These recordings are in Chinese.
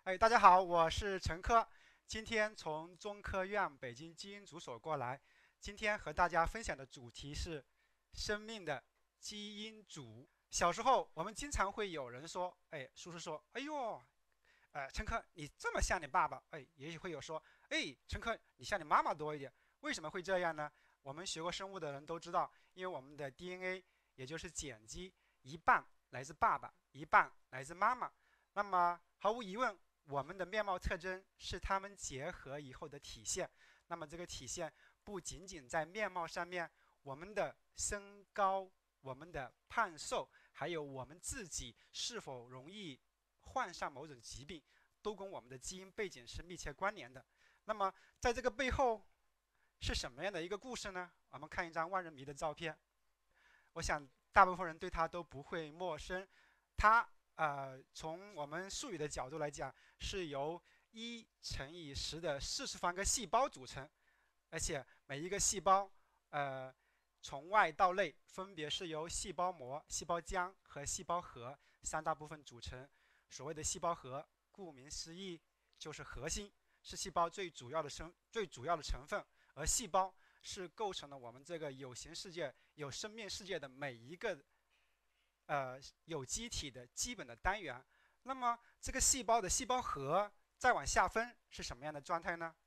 大家好，我是陈科，今天从中科院北京基因组所过来。今天和大家分享的主题是生命的基因组。小时候，我们经常会有人说，叔叔说，哎呦，陈科，你这么像你爸爸，也许会有说，陈科，你像你妈妈多一点。为什么会这样呢？我们学过生物的人都知道，因为我们的 DNA 也就是碱基，一半来自爸爸，一半来自妈妈。那么毫无疑问，我们的面貌特征是它们结合以后的体现。那么这个体现不仅仅在面貌上面，我们的身高、我们的胖瘦，还有我们自己是否容易患上某种疾病，都跟我们的基因背景是密切关联的。那么在这个背后是什么样的一个故事呢？我们看一张万人迷的照片，我想大部分人对它都不会陌生。它从我们术语的角度来讲，是由1×10的40方个细胞组成，而且每一个细胞，从外到内分别是由细胞膜、细胞浆和细胞核三大部分组成。所谓的细胞核，顾名思义就是核心，是细胞最主要的成分，而细胞是构成了我们这个有形世界、有生命世界的每一个有机体的基本的单元。那么这个细胞的细胞核再往下分是什么样的状态呢？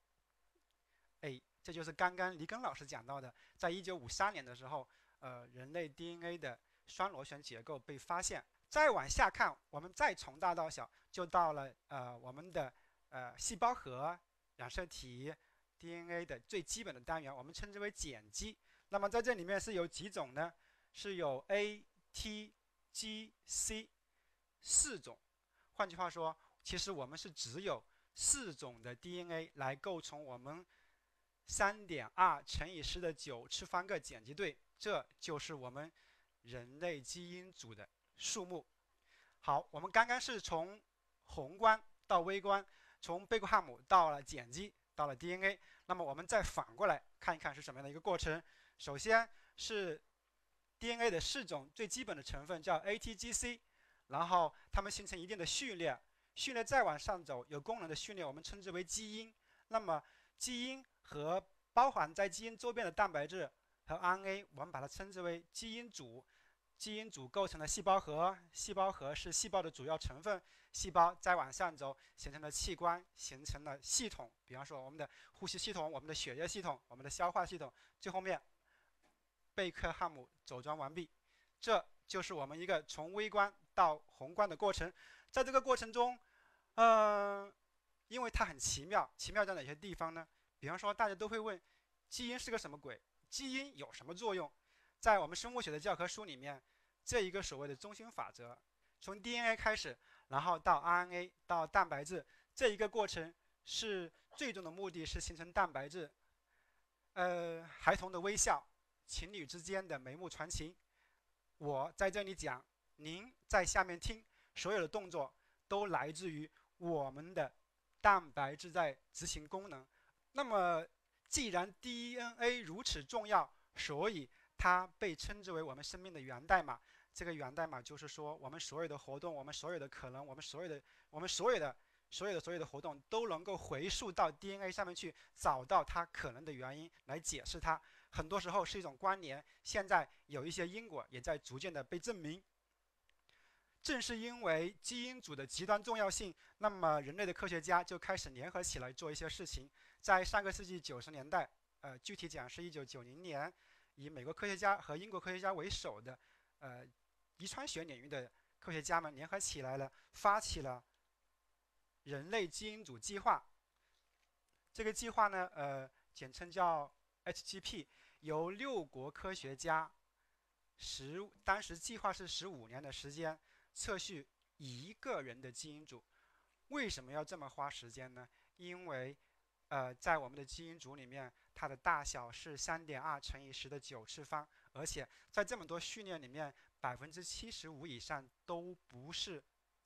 这就是刚刚黎根老师讲到的，在1953年的时候，人类 DNA 的双螺旋结构被发现。再往下看，我们再从大到小，就到了我们的细胞核、染色体、DNA 的最基本的单元，我们称之为碱基。那么在这里面是有几种呢？是有 A、T、G、C 四种。换句话说，其实我们是只有4种的 DNA 来构成我们3.2×10⁹次方个碱基对，这就是我们人类基因组的数目。好，我们刚刚是从宏观到微观，从贝克汉姆到了碱基，到了 DNA。那么我们再反过来看一看是什么样的一个过程。首先是 DNA 的4种最基本的成分叫 ATGC， 然后它们形成一定的序列，序列再往上走，有功能的序列我们称之为基因。那么基因和包含在基因周边的蛋白质和 RNA， 我们把它称之为基因组。基因组构成了细胞核，细胞核是细胞的主要成分。细胞再往上走，形成了器官，形成了系统，比方说我们的呼吸系统、我们的血液系统、我们的消化系统。最后面，贝克汉姆走装完毕。这就是我们一个从微观到宏观的过程。在这个过程中，因为它很奇妙，奇妙在哪些地方呢？比方说，大家都会问，基因是个什么鬼？基因有什么作用？在我们生物学的教科书里面，这一个所谓的中心法则，从 DNA 开始，然后到 RNA 到蛋白质，这一个过程是最终的目的是形成蛋白质。孩童的微笑，情侣之间的眉目传情，我在这里讲，您在下面听，所有的动作都来自于我们的蛋白质在执行功能。那么，既然 DNA 如此重要，所以它被称之为我们生命的源代码。这个源代码就是说，我们所有的活动，我们所有的可能，我们所有的活动都能够回溯到 DNA 上面去，找到它可能的原因来解释它。很多时候是一种关联，现在有一些因果也在逐渐的被证明。正是因为基因组的极端重要性，那么人类的科学家就开始联合起来做一些事情。在上个世纪90年代，具体讲是1990年，以美国科学家和英国科学家为首的，遗传学领域的科学家们联合起来了，发起了人类基因组计划。这个计划呢，简称叫 HGP， 由6国科学家当时计划是15年的时间，测序1个人的基因组。为什么要这么花时间呢？因为在我们的基因组里面，它的大小是3.2×10⁹次方，而且在这么多序列里面，75%以上都不是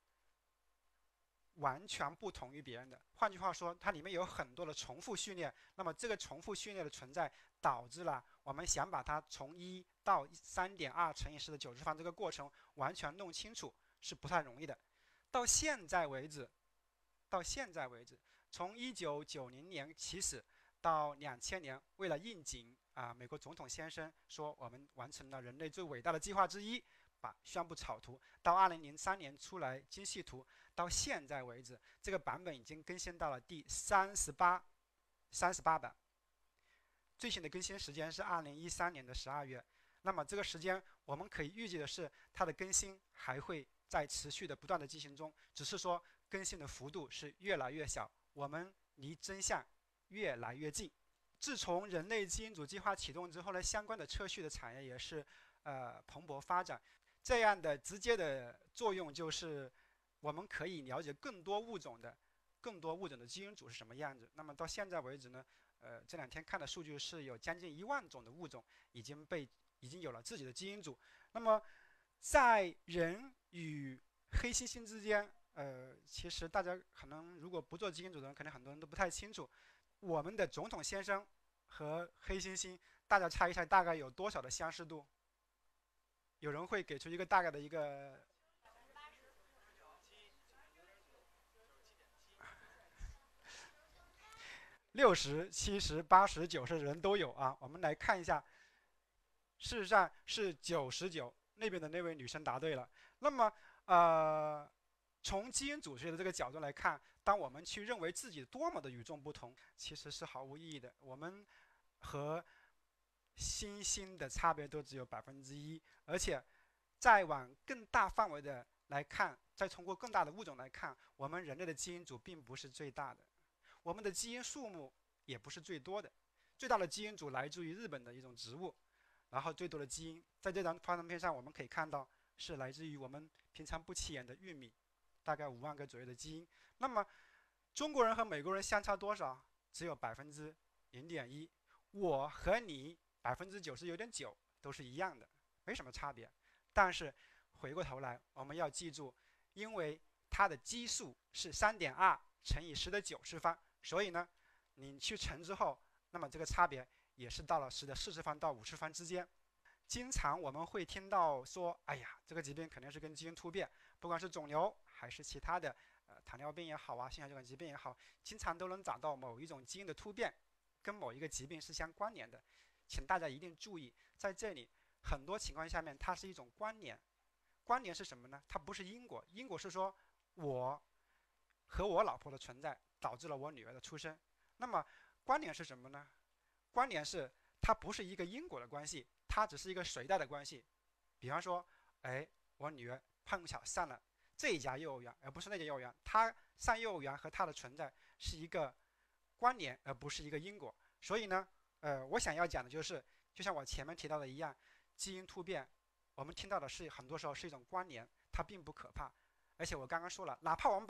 完全不同于别人的。换句话说，它里面有很多的重复序列。那么这个重复序列的存在，导致了我们想把它从1到3.2×10⁹次方这个过程完全弄清楚是不太容易的。到现在为止， 到现在为止，从1990年起始到2000年，为了应景美国总统先生说我们完成了人类最伟大的计划之一，宣布草图，到2003年出来精细图，到现在为止，这个版本已经更新到了第38版，最新的更新时间是2013年的12月。那么这个时间我们可以预计的是，它的更新还会在持续的不断的进行中，只是说更新的幅度是越来越小，我们离真相越来越近。自从人类基因组计划启动之后呢，相关的测序的产业也是蓬勃发展。这样的直接的作用就是我们可以了解更多物种的基因组是什么样子。那么到现在为止呢，这2天看的数据是有将近1万种的物种已经有了自己的基因组。那么在人与黑猩猩之间，其实大家可能如果不做基因组的人，可能很多人都不太清楚，我们的总统先生和黑猩猩，大家猜一猜大概有多少的相似度？有人会给出一个大概的一个60、70、80、90人都有啊。我们来看一下，事实上是99，那边的那位女生答对了。那么从基因组学的这个角度来看，当我们去认为自己多么的与众不同，其实是毫无意义的。我们和猩猩的差别都只有1%，而且再往更大范围的来看，再通过更大的物种来看，我们人类的基因组并不是最大的，我们的基因数目也不是最多的。最大的基因组来自于日本的一种植物，然后最多的基因在这张幻灯片上我们可以看到是来自于我们平常不起眼的玉米，大概5万个左右的基因。那么中国人和美国人相差多少？只有0.1%。我和你99.9%都是一样的，没什么差别。但是回过头来，我们要记住，因为它的基数是3.2乘以10的9次方，所以呢，你去乘之后，那么这个差别也是到了10的4次方到5次方之间。经常我们会听到说，哎呀，这个疾病肯定是跟基因突变，不管是肿瘤还是其他的，糖尿病也好啊，心血管疾病也好，经常都能找到某一种基因的突变跟某一个疾病是相关联的。请大家一定注意，在这里很多情况下面它是一种关联。关联是什么呢？它不是因果，因果是说我和我老婆的存在导致了我女儿的出生。那么关联是什么呢？关联是它不是一个因果的关系，它只是一个随带的关系。比方说，我女儿碰巧上了这一家幼儿园，而不是那家幼儿园，她上幼儿园和她的存在是一个关联，而不是一个因果。所以呢，我想要讲的就是，就像我前面提到的一样，基因突变，我们听到的是很多时候是一种关联，它并不可怕。而且我刚刚说了，哪怕我们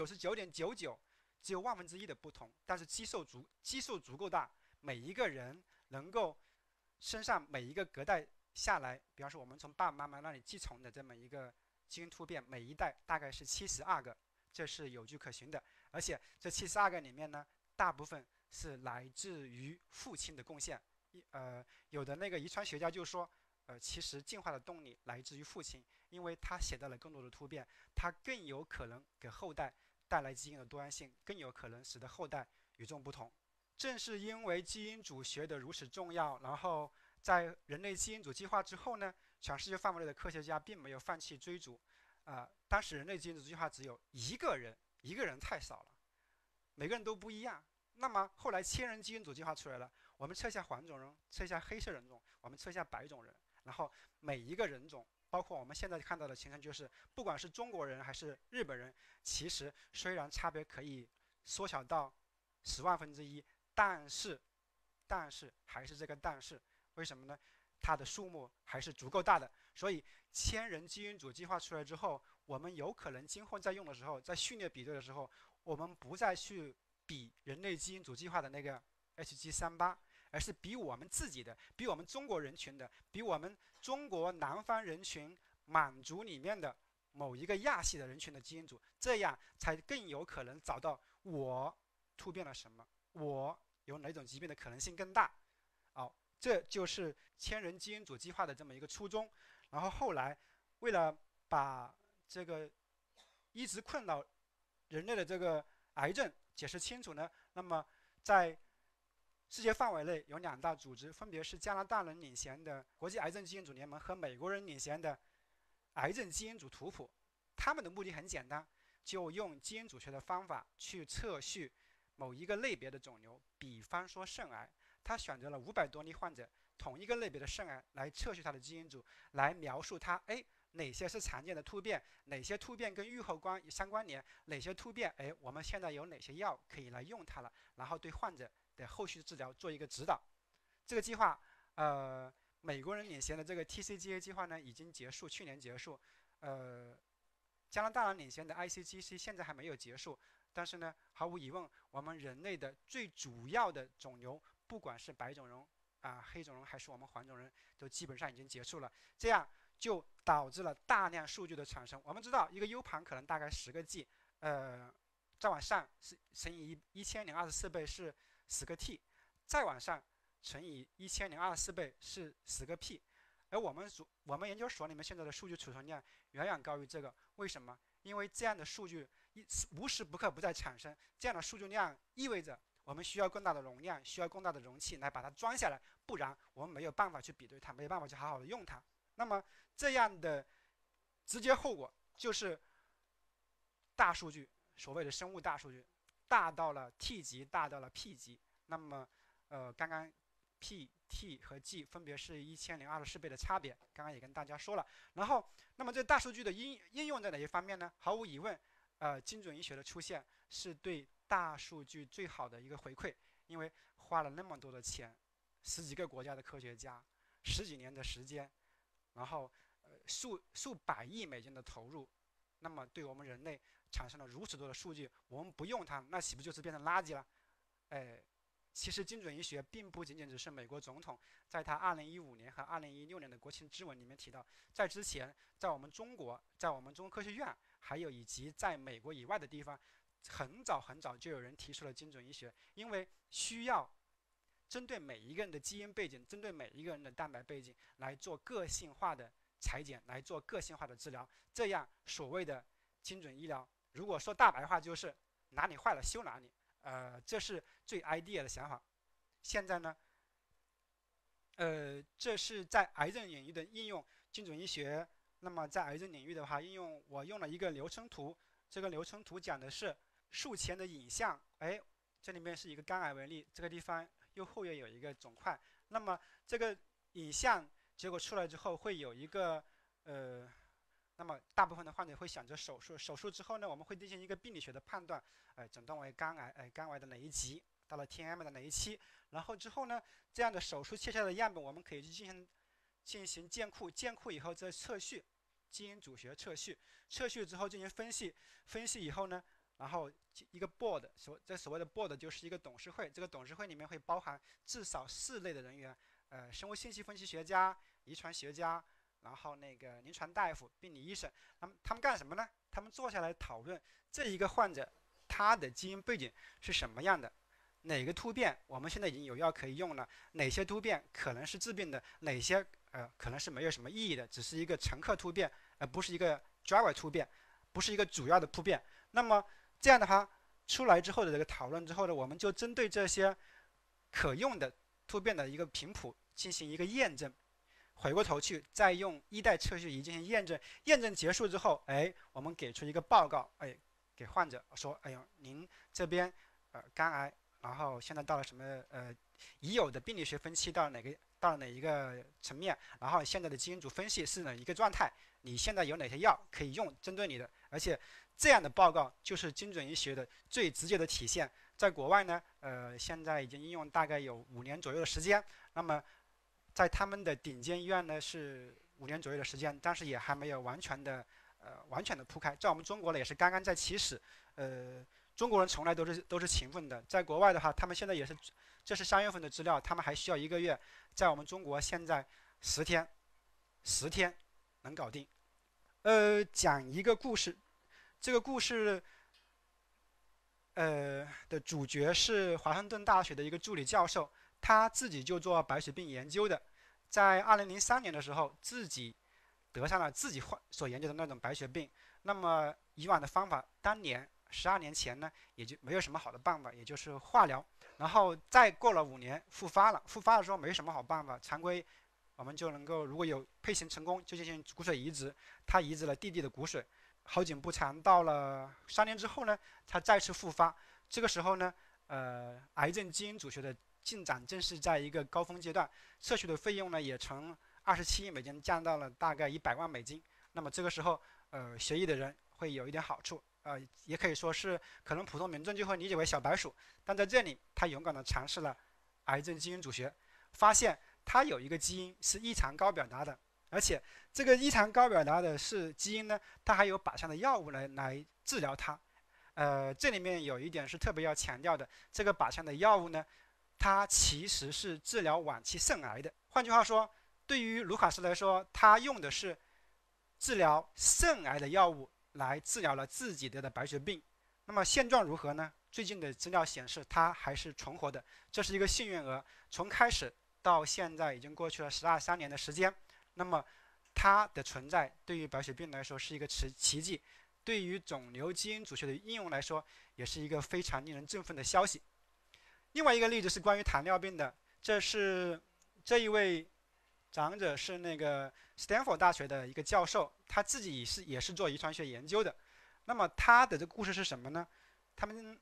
99.99%只有1/1000的不同，但是基数足够大，每一个人能够身上每一个隔代下来，比方说我们从爸爸妈妈那里继承的这么一个基因突变，每一代大概是72个，这是有据可循的。而且这72个里面呢，大部分是来自于父亲的贡献。有的那个遗传学家就说，其实进化的动力来自于父亲，因为他携带了更多的突变，他更有可能给后代带来基因的多样性，更有可能使得后代与众不同。正是因为基因组学得如此重要，然后在人类基因组计划之后呢，全世界范围内的科学家并没有放弃追逐。当时人类基因组计划只有一个人太少了，每个人都不一样。那么后来千人基因组计划出来了，我们测一下黄种人，测一下黑色人种，我们测一下白种人，然后每一个人种，包括我们现在看到的情况，就是不管是中国人还是日本人，其实虽然差别可以缩小到10万分之一，但是还是这个但是，为什么呢？它的数目还是足够大的。所以千人基因组计划出来之后，我们有可能今后在用的时候，在序列比对的时候，我们不再去比人类基因组计划的那个 HG38，而是比我们自己的，比我们中国人群的，比我们中国南方人群满族里面的某一个亚系的人群的基因组，这样才更有可能找到我突变了什么，我有哪种疾病的可能性更大。这就是千人基因组计划的这么一个初衷。然后后来为了把这个一直困扰人类的这个癌症解释清楚呢？那么在世界范围内有2大组织，分别是加拿大人领衔的国际癌症基因组联盟和美国人领衔的癌症基因组图谱。他们的目的很简单，就用基因组学的方法去测序某一个类别的肿瘤，比方说肾癌，他选择了500多例患者，同一个类别的肾癌来测序它的基因组，来描述它哪些是常见的突变，哪些突变跟预后相关联，哪些突变我们现在有哪些药可以来用它了，然后对患者的后续治疗做一个指导。这个计划美国人领衔的这个 TCGA 计划呢已经结束，去年结束。加拿大人领衔的 ICGC 现在还没有结束，但是呢，毫无疑问，我们人类的最主要的肿瘤，不管是白种人黑种人还是我们黄种人，都基本上已经结束了。这样就导致了大量数据的产生。我们知道，一个 U 盘可能大概10个 G，再往上是乘以1024倍是10个 T， 再往上乘以1024倍是10个 P。而我们研究所里面现在的数据储存量远远高于这个，为什么？因为这样的数据无时不刻不在产生，这样的数据量意味着我们需要更大的容量，需要更大的容器来把它装下来，不然我们没有办法去比对它，没有办法去好好的用它。那么这样的直接后果就是大数据，所谓的生物大数据，大到了 T 级，大到了 P 级。那么刚刚 P、T 和 G 分别是1024倍的差别，刚刚也跟大家说了。然后，那么这大数据的应用在哪一方面呢？毫无疑问，精准医学的出现是对大数据最好的一个回馈，因为花了那么多的钱，10几个国家的科学家，10几年的时间，然后数百亿美金的投入，那么对我们人类产生了如此多的数据，我们不用它，那岂不就是变成垃圾了？其实精准医学并不仅仅只是美国总统在他2015年和2016年的国情咨文里面提到，在之前，在我们中国，在我们中国科学院，还有以及在美国以外的地方，很早很早就有人提出了精准医学，因为需要针对每一个人的基因背景，针对每一个人的蛋白背景来做个性化的裁剪，来做个性化的治疗，这样所谓的精准医疗，如果说大白话就是哪里坏了修哪里。这是最 idea 的想法。现在呢，这是在癌症领域的应用，精准医学。那么在癌症领域的话，我用了一个流程图，这个流程图讲的是术前的影像。这里面是一个肝癌为例，这个地方右后叶有一个肿块。那么这个影像结果出来之后，会有一个那么大部分的患者会选择手术，手术之后呢，我们会进行一个病理学的判断，诊断为肝癌，肝癌的哪一级，到了 TM 的哪一期，然后之后呢，这样的手术切下来的样本，我们可以去进行建库，建库以后再测序，基因组学测序，测序之后进行分析，分析以后呢，然后一个 board， 这所谓的 board 就是一个董事会，这个董事会里面会包含至少4类的人员，生物信息分析学家、遗传学家。然后那个临床大夫、病理医生，他们干什么呢？他们坐下来讨论这一个患者他的基因背景是什么样的，哪个突变我们现在已经有药可以用了，哪些突变可能是致病的，哪些可能是没有什么意义的，只是一个乘客突变，而不是一个 driver 突变，不是一个主要的突变。那么这样的话出来之后的这个讨论之后呢，我们就针对这些可用的突变的一个频谱进行一个验证。回过头去，再用1代测序仪进行验证，验证结束之后，我们给出一个报告，给患者说，您这边肝癌，然后现在到了什么已有的病理学分期到了哪一个层面，然后现在的基因组分析是哪一个状态，你现在有哪些药可以用针对你的，而且这样的报告就是精准医学的最直接的体现。在国外呢，现在已经应用大概有5年左右的时间，那么在他们的顶尖医院呢是5年左右的时间，但是也还没有完全的铺开。在我们中国呢也是刚刚在起始。中国人从来都是勤奋的，在国外的话，他们现在也是，这是3月份的资料，他们还需要1个月，在我们中国现在10天能搞定。讲一个故事，这个故事的主角是华盛顿大学的一个助理教授。他自己就做白血病研究的，在2003年的时候，自己得上了自己所研究的那种白血病。那么以往的方法，当年 12年前呢，也就没有什么好的办法，也就是化疗。然后再过了5年复发了，复发的时候没什么好办法，常规我们就能够如果有配型成功，就进行骨髓移植。他移植了弟弟的骨髓，好景不长，到了3年之后呢，他再次复发。这个时候呢，癌症基因组学的进展正是在一个高峰阶段，测序的费用呢也从27亿美金降到了大概100万美金。那么这个时候，学医的人会有一点好处，也可以说是可能普通民众就会理解为小白鼠，但在这里他勇敢地尝试了癌症基因组学，发现它有一个基因是异常高表达的，而且这个异常高表达的是基因呢，它还有靶向的药物来治疗它。这里面有一点是特别要强调的，这个靶向的药物呢，它其实是治疗晚期肾癌的。换句话说，对于卢卡斯来说，他用的是治疗肾癌的药物来治疗了自己的白血病。那么现状如何呢？最近的资料显示，他还是存活的，这是一个幸运儿。从开始到现在已经过去了3年的时间，那么它的存在对于白血病来说是一个奇迹，对于肿瘤基因组学的应用来说也是一个非常令人振奋的消息。另外一个例子是关于糖尿病的，这一位长者是那个斯坦福大学的一个教授，他自己也是做遗传学研究的。那么他的这个故事是什么呢？他们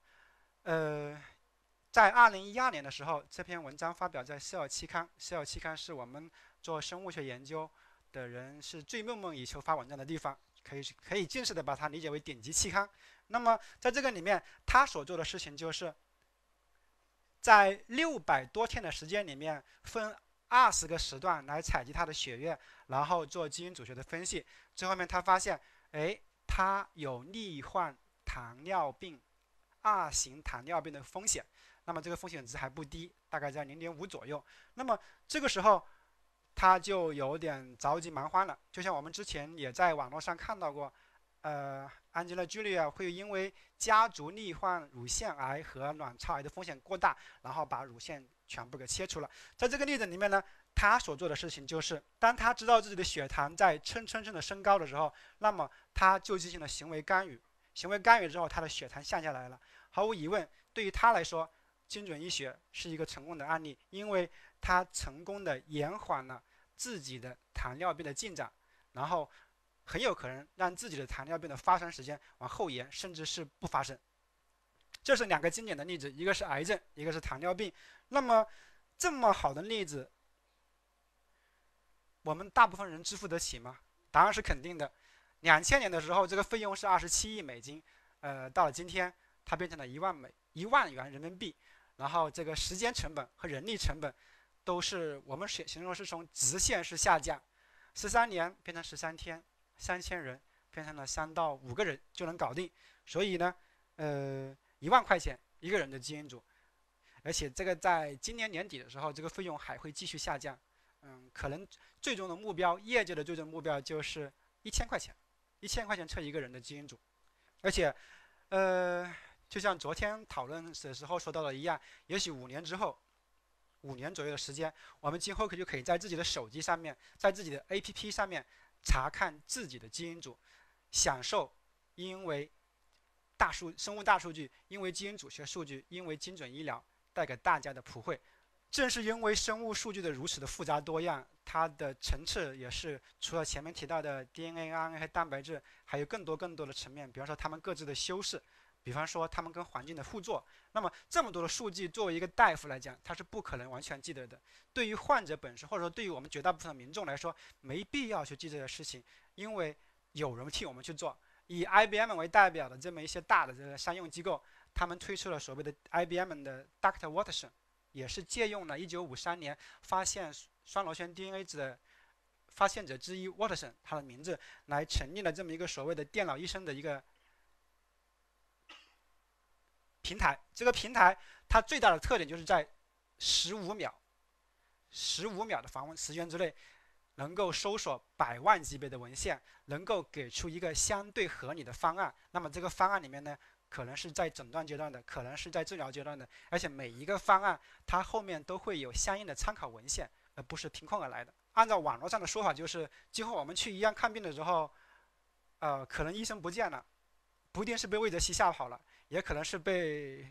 在2012年的时候，这篇文章发表在《Cell》期刊，《Cell》期刊是我们做生物学研究的人是最梦寐以求发文章的地方，可以近似的把它理解为顶级期刊。那么在这个里面，他所做的事情就是在600多天的时间里面，分20个时段来采集他的血液，然后做基因组学的分析。最后面他发现，他有罹患糖尿病2型糖尿病的风险。那么这个风险值还不低，大概在0.5左右。那么这个时候他就有点着急忙慌了，就像我们之前也在网络上看到过，Angela 会因为家族罹患乳腺癌和卵巢癌的风险过大，然后把乳腺全部给切除了。在这个例子里面呢，他所做的事情就是，当他知道自己的血糖在蹭的升高的时候，那么他就进行了行为干预。行为干预之后，他的血糖下来了。毫无疑问，对于他来说，精准医学是一个成功的案例，因为他成功的延缓了自己的糖尿病的进展，然后很有可能让自己的糖尿病的发生时间往后延，甚至是不发生。这是2个经典的例子，一个是癌症，一个是糖尿病。那么这么好的例子，我们大部分人支付得起吗？答案是肯定的。2000年的时候，这个费用是27亿美金，到了今天，它变成了1万元人民币。然后这个时间成本和人力成本都是我们形容是从直线式下降，13年变成13天，3000人变成了3到5个人就能搞定。所以呢，1万块钱一个人的基因组，而且这个在今年年底的时候，这个费用还会继续下降。可能最终的目标，业界的最终目标就是1000块钱，1000块钱测一个人的基因组。而且就像昨天讨论的时候说到的一样，也许5年之后，5年左右的时间，我们今后就可以在自己的手机上面，在自己的 APP 上面查看自己的基因组，享受因为生物大数据，因为基因组学数据，因为精准医疗带给大家的普惠。正是因为生物数据的如此的复杂多样，它的层次也是除了前面提到的 DNA、RNA 和蛋白质，还有更多的层面，比方说它们各自的修饰，比方说它们跟环境的互作。那么这么多的数据，作为一个大夫来讲，他是不可能完全记得的。对于患者本身，或者说对于我们绝大部分的民众来说，没必要去记这些事情，因为有人替我们去做。以 IBM 为代表的这么一些大的这个商用机构，他们推出了所谓的 IBM 的 Dr. Watson， 也是借用了1953年发现双螺旋 DNA 的发现者之一 Watson 他的名字，来成立了这么一个所谓的电脑医生的一个平台。这个平台它最大的特点就是在15秒的访问时间之内，能够搜索100万级别的文献，能够给出一个相对合理的方案。那么这个方案里面呢，可能是在诊断阶段的，可能是在治疗阶段的，而且每一个方案它后面都会有相应的参考文献，而不是凭空而来的。按照网络上的说法，就是今后我们去医院看病的时候，可能医生不见了， 不一定是被魏则西吓跑了，也可能是被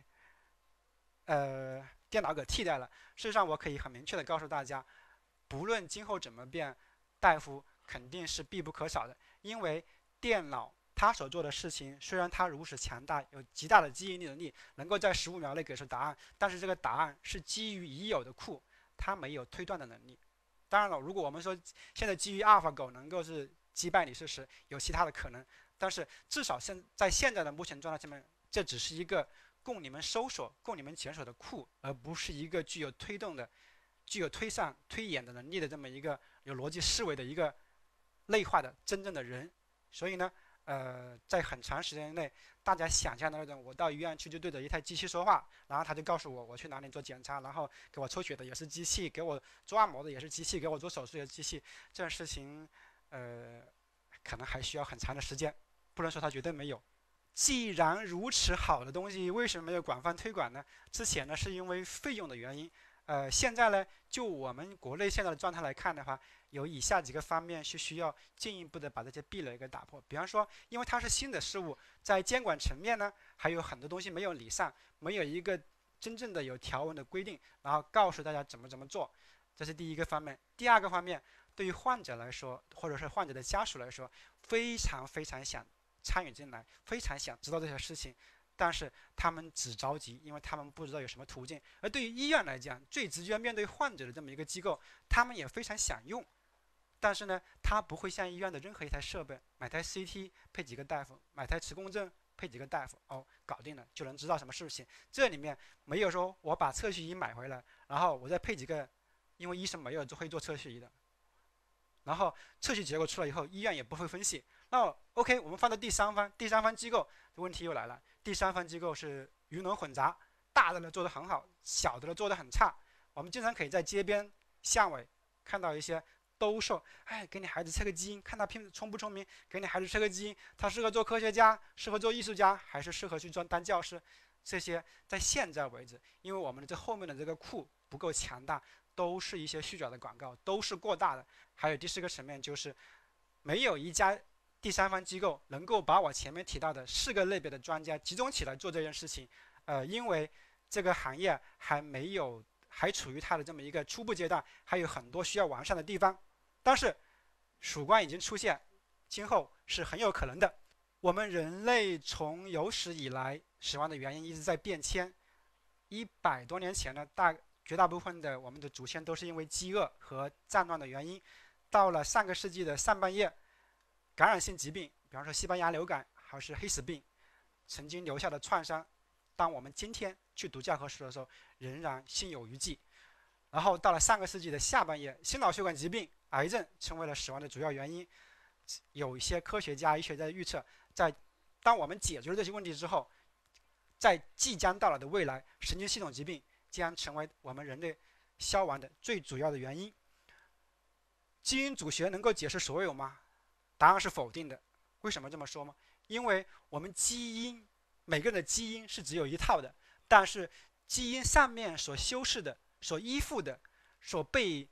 电脑给替代了。事实上，我可以很明确的告诉大家，不论今后怎么变，大夫肯定是必不可少的，因为电脑它所做的事情，虽然它如此强大，有极大的记忆力能力，能够在15秒内给出答案，但是这个答案是基于已有的库，它没有推断的能力。当然了，如果我们说现在基于阿尔法狗能够是击败李世石，有其他的可能，但是至少在现在的目前状态下面，这只是一个供你们搜索、供你们检索的库，而不是一个具有推动的、具有推算、推演的能力的这么一个有逻辑思维的一个内化的真正的人。所以呢，在很长时间内，大家想象的那种，我到医院去就对着一台机器说话，然后他就告诉我去哪里做检查，然后给我抽血的也是机器，给我做按摩的也是机器，给我做手术也是机器，这种事情，可能还需要很长的时间，不能说它绝对没有。既然如此好的东西，为什么没有广泛推广呢？之前呢是因为费用的原因，现在呢，就我们国内现在的状态来看的话，有以下几个方面是需要进一步的把这些壁垒给打破。比方说，因为它是新的事物，在监管层面呢，还有很多东西没有理上，没有一个真正的有条文的规定，然后告诉大家怎么做，这是第一个方面。第二个方面，对于患者来说，或者是患者的家属来说，非常想参与进来，非常想知道这些事情，但是他们只着急，因为他们不知道有什么途径。而对于医院来讲，最直接面对患者的这么一个机构，他们也非常想用，但是呢，他不会像医院的任何一台设备，买台 CT 配几个大夫，买台磁共振配几个大夫，搞定了就能知道什么事情。这里面没有说我把测序仪买回来，然后我再配几个，因为医生没有会做测序仪的。然后测序结果出来以后，医院也不会分析。那 OK， 我们放到第三方机构，问题又来了。第三方机构是鱼龙混杂，大的呢做得很好，小的呢做得很差。我们经常可以在街边巷尾看到一些兜售，给你孩子测个基因，看他聪不聪明，给你孩子测个基因，他适合做科学家，适合做艺术家，还是适合去当教师？这些在现在为止，因为我们的这后面的这个库不够强大，都是一些虚假的广告，都是过大的。还有第四个层面就是，没有一家第三方机构能够把我前面提到的4个类别的专家集中起来做这件事情。因为这个行业还处于它的这么一个初步阶段，还有很多需要完善的地方。但是曙光已经出现，今后是很有可能的。我们人类从有史以来死亡的原因一直在变迁。100多年前呢，绝大部分的我们的祖先都是因为饥饿和战乱的原因。到了上个世纪的上半叶，感染性疾病，比方说西班牙流感还是黑死病，曾经留下的创伤，当我们今天去读教科书的时候，仍然心有余悸。然后到了上个世纪的下半叶，心脑血管疾病、癌症成为了死亡的主要原因。有一些科学家、医学家预测，当我们解决了这些问题之后，在即将到来的未来，神经系统疾病将成为我们人类消亡的最主要的原因。基因组学能够解释所有吗？答案是否定的。为什么这么说吗？因为我们每个人的基因是只有一套的，但是基因上面所修饰的、所依附的、所被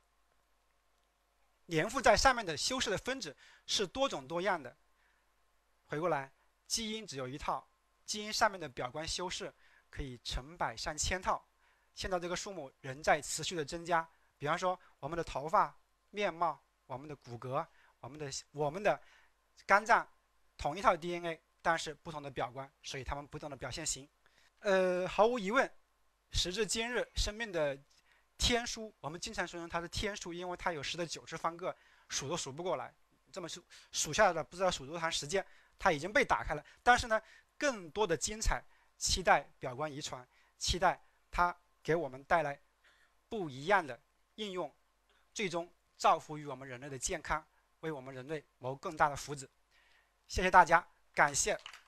粘附在上面的修饰的分子是多种多样的。回过来，基因只有一套，基因上面的表观修饰可以成百上千套，现在这个数目仍在持续的增加。比方说，我们的头发、面貌、我们的骨骼、我们的肝脏，同一套 DNA， 但是不同的表观，所以它们不同的表现型。毫无疑问，时至今日，生命的天数，我们经常说它是天数，因为它有10的9次方个，数都数不过来。这么数下来了，不知道数多长时间，它已经被打开了。但是呢，更多的精彩，期待表观遗传，期待它给我们带来不一样的应用，最终造福于我们人类的健康，为我们人类谋更大的福祉。谢谢大家，感谢。